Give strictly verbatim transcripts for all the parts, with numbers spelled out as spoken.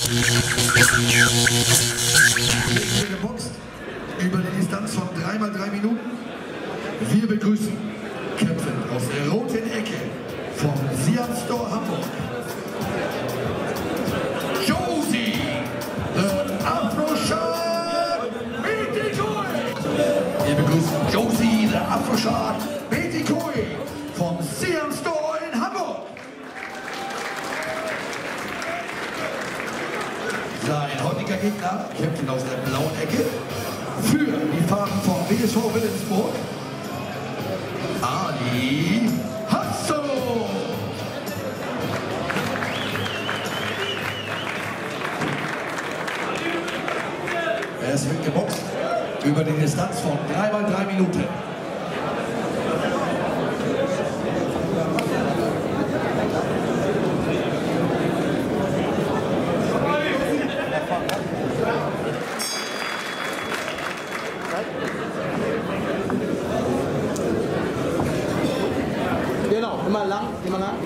Geboxt über die Distanz von drei mal drei Minuten. Wir begrüßen kämpfend aus der roten Ecke vom Siamstore-Hamburg, Josy, the Afro-Shot Metinkoe. Wir begrüßen Josy, the Afro-Shot Metinkoe vom Siamstore in Hamburg. Sein heutiger Gegner kämpft aus der blauen Ecke für die Farben vom B S V Wilhelmsburg, Ali. Es wird geboxt über die Distanz von drei mal drei Minuten. Genau, immer lang, immer lang.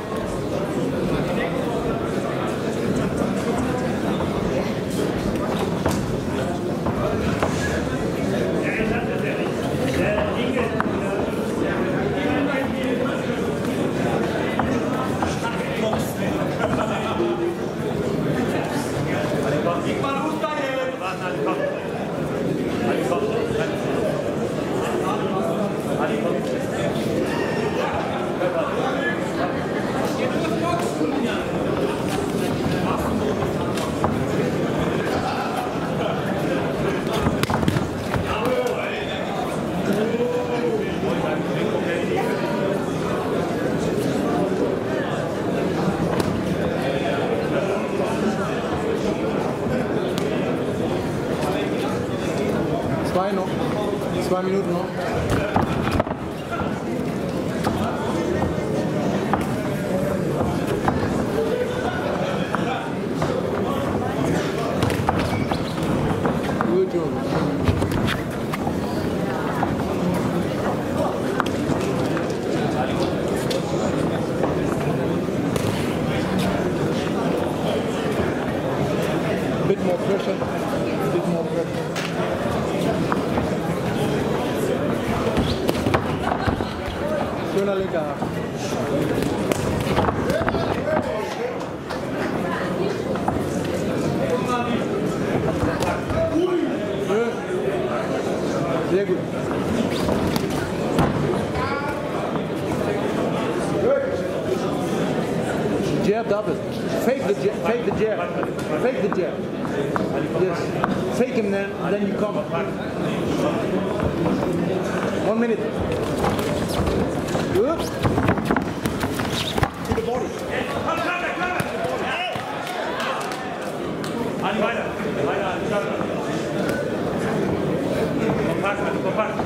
Zwei noch, zwei Minuten noch. Gut, Junge. Bit more pressure, bit more pressure. Schöner linker Haken. Sehr gut. Jab double. Fake the jab. Fake the jab. Fake the jab. Yes. Fake him then, and then you come. One minute. Good. To the body. Ali, weiter. Weiter, Ali, kompakt, Ali, kompakt.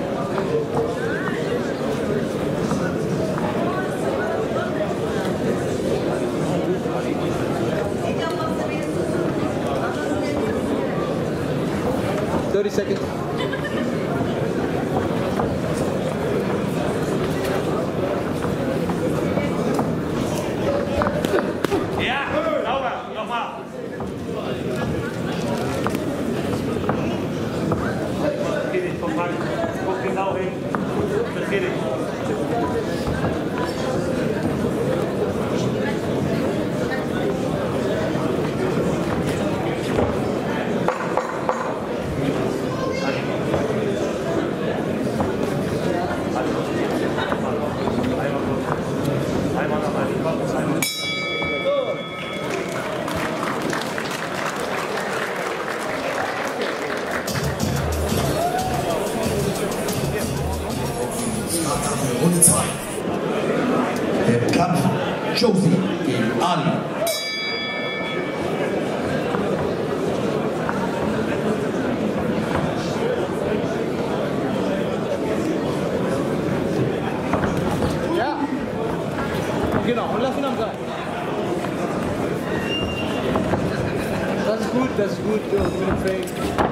thirty seconds. Guck genau hin. Versteh dich. Einmal noch mal, ich mach das einmal. Runde zwei. Der Kampf Josy gegen Ali. Ja. Genau, und lass ihn am Seil. Das ist gut, das ist gut, Jungs, mit dem Fake.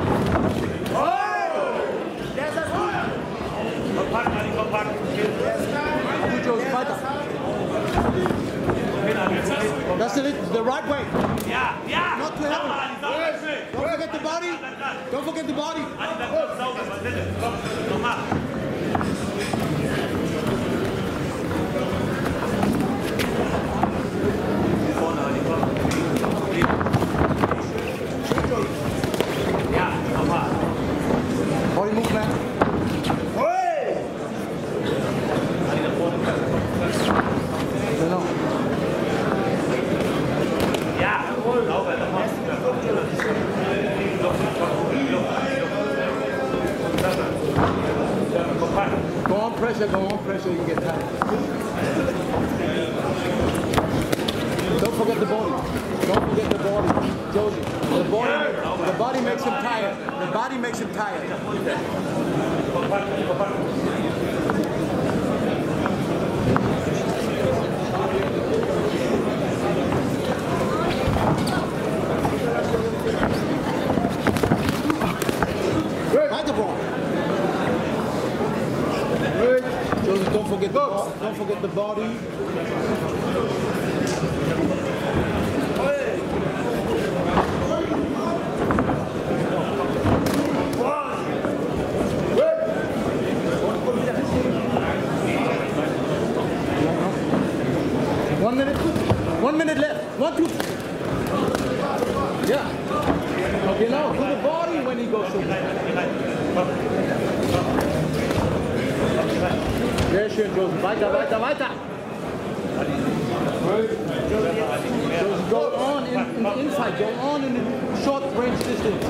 Kompakt, Ali, kompakt. Gut, Jungs, weiter. Okay, dann, jetzt. That's the, the right way. Ja, ja. Not too heavy. Don't forget the body. Don't forget the body. Nochmal. Ja, nochmal. Body movement. Genau. Ja, sauber, nochmal. Go on pressure, go on pressure, you get tired. Don't forget the body. Don't forget the body. Josy, the body, the body makes him tired. The body makes him tired. Josy, don't forget the ball. Don't forget the body. One minute. One minute left. One, two. Yeah. Okay, now to the body when he goes through. Sehr schön, Josy. Weiter, weiter, weiter. Josy, go on in, in the inside. Go on in the short range distance.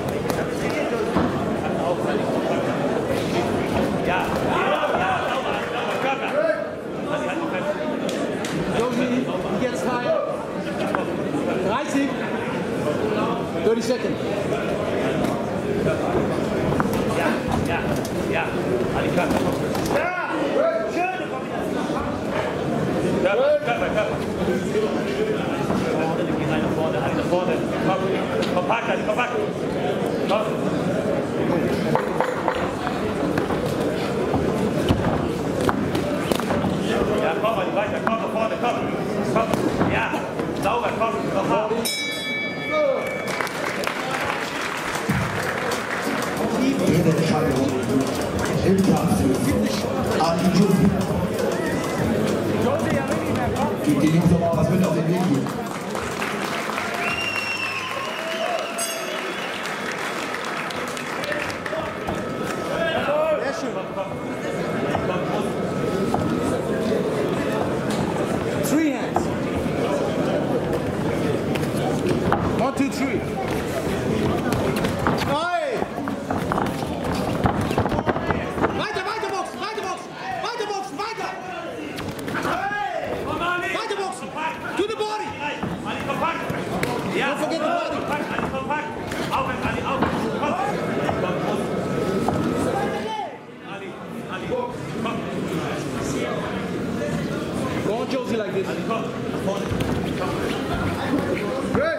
Ja, Josy, he gets tired. thirty. thirty seconds. ja, ja, ja. Ali Körper. Ja, schöne Kombination. Körper, Körper, Körper. Vorne, geh rein nach vorne, Ali nach vorne. Komm, kompakt, Ali, kompakt. Komm. Ja, komm, Ali, weiter, komm, nach vorne, komm. Komm, ja, sauber, komm, nochmal. Dritte Entscheidung im Kampf. Ali Josy. Gibt die Jungs noch mal was mit auf den Weg hier. Sehr schön. Three hands. One, two, three. Ja, forget the body. Kompakt, Ali, kompakt. Aufwärts, Ali, aufwärts. Komm. Ali, Ali, komm. Go on, Josy, like this. Ali, komm. Nach vorne. Komm. Good.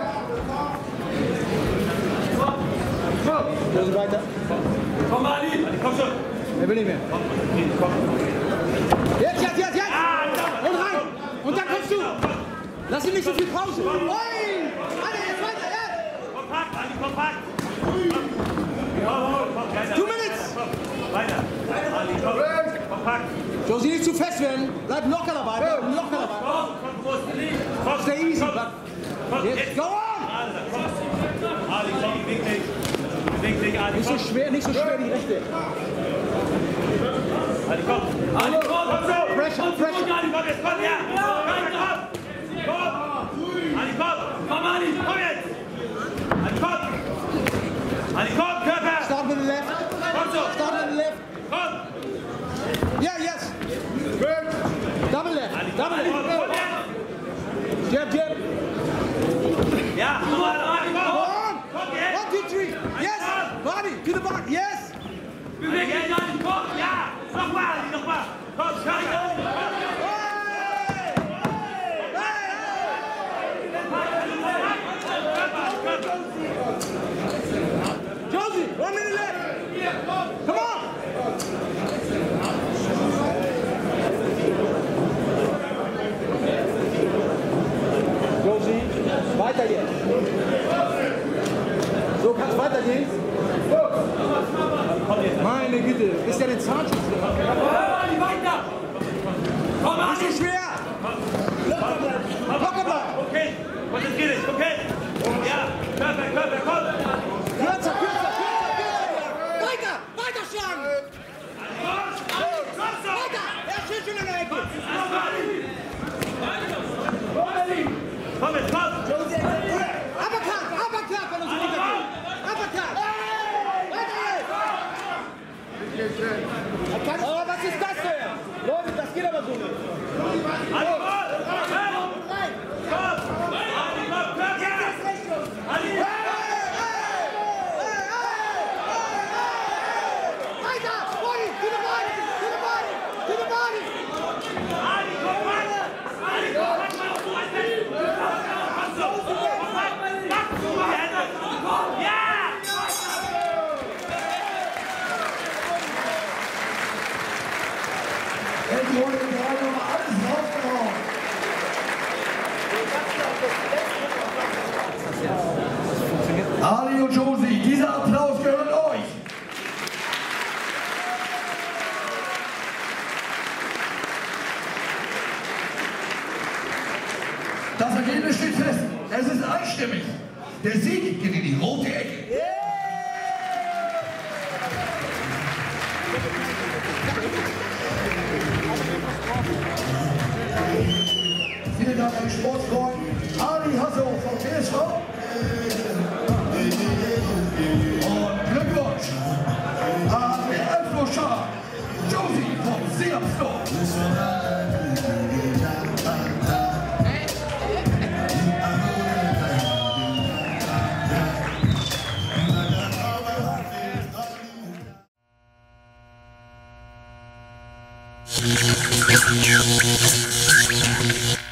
Josy, weiter. Komm, Ali. Ali, komm schon. Er will nicht mehr. Komm, komm. Jetzt, jetzt, jetzt, jetzt. Ah, Und rein. Und dann kommst du. Lass ihm nicht so viel Pause. Oi! Alter, jetzt weiter, jetzt! Kompakt, Ali, kompakt. Komm, komm, weiter. Two minutes. Komm, weiter. Ali, komm. Kompakt. Josy, nicht zu fest werden. Bleib locker dabei. Bleib locker dabei. Komm, komm, groß. Komm, Stay easy. komm. But Komm, jetzt, jetzt. go on! Alter, komm. Ali, komm, beweg dich. Beweg dich, Ali, Nicht so komm. schwer, nicht so schwer die rechte. Ali, komm. Ali, komm, komm so. Pressure, pressure. Ali, komm, jetzt, komm, ja. Komm, komm. Komm. Ali, komm. Komm, Ali, komm jetzt. Ali, komm. Ali, komm, Körper. Start with the left. Komm so. Start with the left. Komm. Yeah, yes. Good. Double left. Ali, komm, Double Ali, komm, left. komm jetzt. Jab, jab. Ja, nochmal, Ali, Go komm. on. Komm jetzt. One, two, three. Yes. Body to the body. Yes. Beweg dich, Ali, komm. Ja. Nochmal, Ali, nochmal. Komm, Körper. Josy, one minute left. Come on. Josy. Weiter jetzt. So, kannst weitergehen. Meine Güte, ist ja den Zahnschutz. Weiter! Komm, Ist nicht schwer! Locker bleiben! Locker bleiben! Okay, konzentrier dich, okay? Ja, Körper, Körper, komm! Kürzer, kürzer, kürzer, kürzer! Weiter! Weiter schlagen! Weiter! Er steht schon in der Ecke! Komm jetzt, komm! Uppercut! Uppercut, wenn uns runtergeht! Uppercut! Weiter! Oh, was ist das denn? Leute, das geht aber so nicht! Ali, komm! Komm! Ali, komm, Körper! Ali! Weiter! Body! To the body! To the body! To the body! Ali, komm, Mann! Ali, komm, mach mal auf, du hast den! Komm so! Komm, mach! Mach du die Hände! Ja! Es wurde gerade noch alles rausgehauen. Ali und Josy, dieser Applaus gehört euch. Das Ergebnis steht fest. Es ist einstimmig. Der Sieg geht in die rote Ecke. Vielen Dank an die Sportsfreunde. Ali Hasso vom T S V. Und Glückwunsch an der Elfloschar Josy vom Siamstore. We'll be right back.